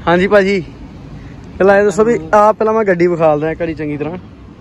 हाँ जी भाजी पहला दसो भी आ पहला मैं गड्डी विखाल दा घड़ी चंगी तरह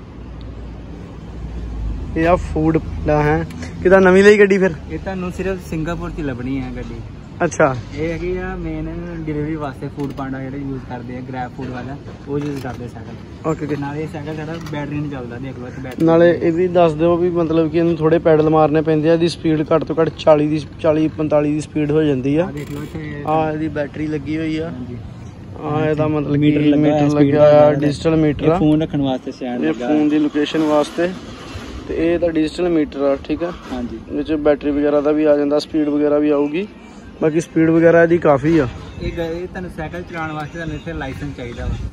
ये फूड है कि नवी ली गड्डी फिर ये तुहानू सिर्फ सिंगापुर च लभनी है गड्डी। अच्छा ये है मेन डिलीवरी वास्ते फूड पांडा जो यूज करते हैं ग्रैब फूड वाला वो यूज करते साइकिल। ओके नाले साइकिल साडा बैटरी नहीं चलदा देख लो बैटरी नाले ये भी दस दो भी मतलब कि इन्हू थोड़े पैडल मारने पैंदे आ दी स्पीड घट तो घट 40 45 दी स्पीड हो जाती है। देख लो आ इसदी बैटरी लगी हुई है ਇਹਦਾ मतलब मीटर लगा डिजिटल मीटर है फोन रखने वास्ते स्टैंड लगा फोन दी लोकेशन वास्ते ते ये दा डिजिटल मीटर है ठीक है। हां जी विच बैटरी वगैरह दा भी आ जांदा स्पीड वगैरह भी आऊगी बाकी स्पीड वगैरह दी काफी आ। ये तन्नू साइकिल चलाने वास्ते तन्नू इत्थे लाइसेंस चाहिदा वा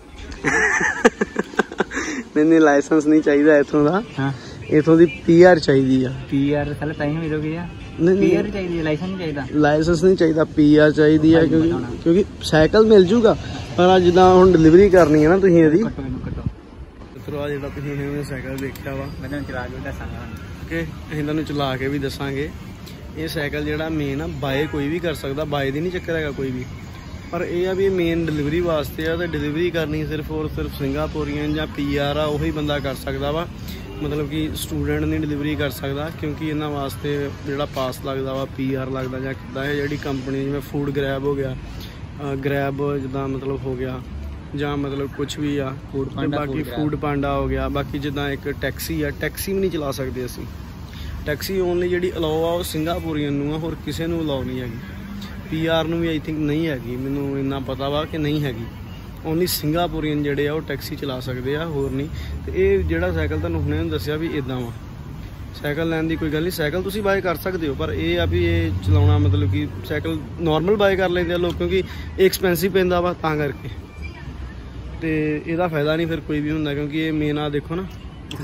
नहीं लाइसेंस नहीं चाहिदा इथों दा। हां इथों दी पीआर चाहिदी आ। पीआर साले ताई मिलोगी या पीआर चाहिदी है लाइसेंस नहीं चाहिदा। लाइसेंस नहीं चाहिदा पीआर चाहिदी है क्योंकि साइकिल मिल जूगा पर जिदा हुण डिलीवरी करनी है ना तुसीं ਇਹਦੀ ਮਿੱਤਰੋ ਜਿਹੜਾ ਤੁਸੀਂ ਇਹਨੇ ਸਾਈਕਲ ਦੇਖਿਆ ਵਾ ਮੈਂ ਤੁਹਾਨੂੰ ਚਲਾ ਕੇ ਦੱਸਾਂਗਾ ਕਿ ਅਸੀਂ ਤੁਹਾਨੂੰ ਚਲਾ ਕੇ ਵੀ ਦੱਸਾਂਗੇ। ਇਹ ਸਾਈਕਲ ਜਿਹੜਾ ਮੇਨ ਆ ਬਾਏ ਕੋਈ ਵੀ ਕਰ ਸਕਦਾ ਬਾਏ ਦੀ ਨਹੀਂ ਚੱਕਰ ਹੈਗਾ ਕੋਈ ਵੀ ਪਰ ਇਹ ਆ ਵੀ ਮੇਨ ਡਿਲੀਵਰੀ ਵਾਸਤੇ ਆ ਤੇ ਡਿਲੀਵਰੀ ਕਰਨੀ ਸਿਰਫ ਔਰ ਸਿਰਫ ਸਿੰਗਾਪੁਰੀਅਨ ਜਾਂ ਪੀਆਰ ਆ ਉਹੀ ਬੰਦਾ ਕਰ ਸਕਦਾ ਵਾ मतलब कि स्टूडेंट नहीं डिलीवरी कर सकता क्योंकि इन्होंने वास्ते जोड़ा पास लगता वा पीआर लगता या किदा है जी कंपनी जिवें फूड ग्रैब हो गया ग्रैब जिदा मतलब हो गया ਜਾਂ मतलब कुछ भी आ बाकी फूड पांडा हो गया बाकी जिदा एक टैक्सी आ टैक्सी भी नहीं चला सकते असी टैक्सी ओनली जी अलाउ आ सिंगापुरीअन नूं होर किसी नूं अलाउ नहीं हैगी पीआर नूं भी आई थिंक नहीं हैगी मैनूं इन्ना पता वा कि नहीं हैगी ओनली सिंगापुरीअन जिहड़े आ टैक्सी चला सकते आ होर नहीं। तो ये जिहड़ा साइकिल तुहानूं हुणे दस्सिया भी इदां वा साइकिल लैण दी कोई गल नहीं साइकिल तुसीं बाय कर सकते हो पर यह आ भी ये चलाउणा मतलब कि साइकिल नॉर्मल बाय कर लैंदे लोग क्योंकि एक्सपेंसिव पैंदा वा तां करके तो इसदा फायदा नहीं फिर कोई भी हुंदा क्योंकि ये मेन आ देखो ना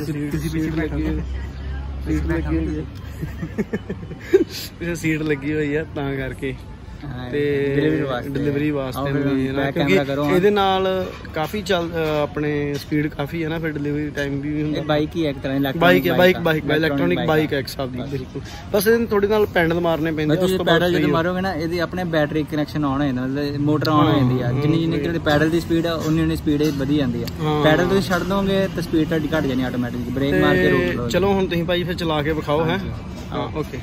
सीट लगी हुई है तां करके डिलीवरी वास्ते क्योंकि ਇਹਦੇ ਨਾਲ ਕਾਫੀ ਚੱਲ ਆਪਣੇ ਸਪੀਡ ਕਾਫੀ ਹੈ ਨਾ ਫਿਰ ਡਿਲੀਵਰੀ ਟਾਈਮ ਵੀ ਹੁੰਦਾ। ਬਾਈਕ ਹੀ ਇੱਕ ਤਰ੍ਹਾਂ ਦੀ ਬਾਈਕ ਇਲੈਕਟ੍ਰੋਨਿਕ ਬਾਈਕ ਇੱਕ ਹਿਸਾਬ ਦੀ ਬਿਲਕੁਲ ਬਸ ਇਹਨੂੰ ਥੋੜੀ ਨਾਲ ਪੈਡਲ ਮਾਰਨੇ ਪੈਂਦੇ ਉਸ ਤੋਂ ਬਾਅਦ ਜਦੋਂ ਮਾਰੋਗੇ ਨਾ ਇਹਦੀ ਆਪਣੇ ਬੈਟਰੀ ਕਨੈਕਸ਼ਨ ਆਨ ਹੋ ਜਾਂਦਾ ਮਤਲਬ ਮੋਟਰ ਆਨ ਹੋ ਜਾਂਦੀ ਆ ਜਿੰਨੀ ਪੈਡਲ ਦੀ ਸਪੀਡ ਆ ਉਨੀ ਸਪੀਡ ਵਧੀ ਜਾਂਦੀ ਆ ਪੈਡਲ ਤੁਸੀਂ ਛੱਡ ਦੋਗੇ ਤਾਂ ਸਪੀਡ ਤੁਹਾਡੀ ਘਟ ਜਾਣੀ ਆਟੋਮੈਟਿਕ ਬ੍ਰੇਕ ਮਾਰ ਕੇ ਰੋਕ ਲਓ। ਚਲੋ ਹੁਣ ਤੁਸੀਂ ਭਾਈ ਫਿਰ ਚਲਾ ਕੇ ਵਿਖਾਓ ਹੈ ਓਕੇ।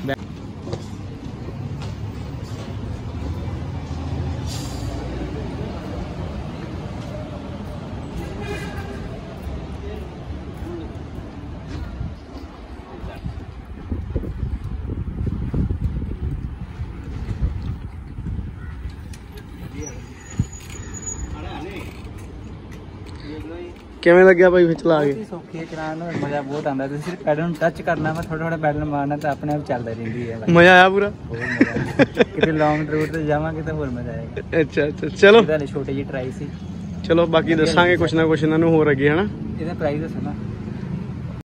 ਕਿਵੇਂ ਲੱਗਿਆ ਭਾਈ ਫਿਰ ਚਲਾ ਕੇ? ਸੌਖੀ ਚਲਾਉਣ ਨੂੰ ਮਜ਼ਾ ਬਹੁਤ ਆਉਂਦਾ ਤੁਸੀਂ ਸਿਰਫ ਪੈਡਲ ਨੂੰ ਟੱਚ ਕਰਨਾ ਵਾ ਥੋੜਾ ਪੈਡਲ ਮਾਰਨਾ ਤਾਂ ਆਪਣੇ ਆਪ ਚੱਲਦਾ ਰਹਿੰਦੀ ਹੈ। ਮਜ਼ਾ ਆਇਆ ਪੂਰਾ ਕਿਤੇ ਲੌਂਗ ਰੂਟ ਤੇ ਜਾਵਾਂਗੇ ਤਾਂ ਹੋਰ ਮਜ਼ਾ ਆਏਗਾ। ਅੱਛਾ ਚਲੋ ਇਹਦਾ ਛੋਟੀ ਜਿਹੀ ਟਰਾਈ ਸੀ। ਚਲੋ ਬਾਕੀ ਦੱਸਾਂਗੇ ਕੁਛ ਨਾ ਕੁਛ ਇਹਨਾਂ ਨੂੰ ਹੋਰ ਅੱਗੇ ਹਨਾ। ਇਹਦਾ ਪ੍ਰਾਈਸ ਦੱਸੋ ਨਾ।